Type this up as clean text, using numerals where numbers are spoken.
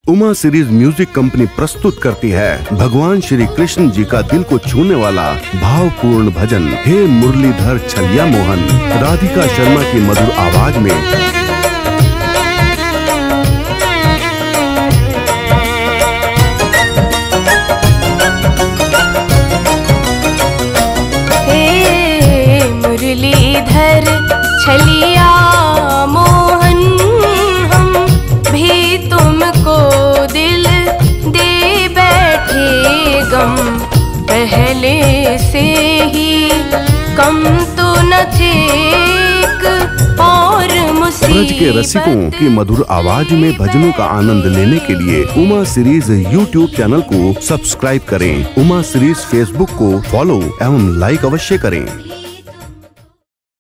Uma series music company प्रस्तुत करती है भगवान श्री कृष्ण जी का दिल को छूने वाला भावपूर्ण भजन हे मुरलीधर छलिया मोहन, राधिका शर्मा की मधुर आवाज में। हे मुरलीधर छलिया मोहन, हम भी तुमको दिल दे बैठे गम, पहले से ही कम तो न थे और ब्रज के रसिकों की मधुर आवाज में भजनों का आनंद लेने के लिए उमा सीरीज YouTube चैनल को सब्सक्राइब करें। उमा सीरीज फेसबुक को फॉलो एवं लाइक अवश्य करें।